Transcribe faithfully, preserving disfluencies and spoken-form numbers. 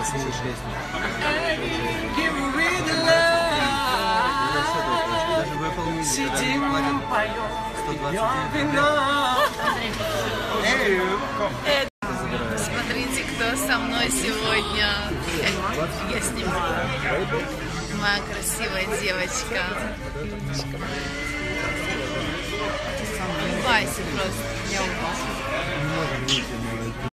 слушай песню. Даже в Apple Music, когда они платят сто двадцать девять. Смотрите, кто со мной сегодня. Я снимаю. Моя красивая девочка. Улыбайся просто. Я улыбаюсь.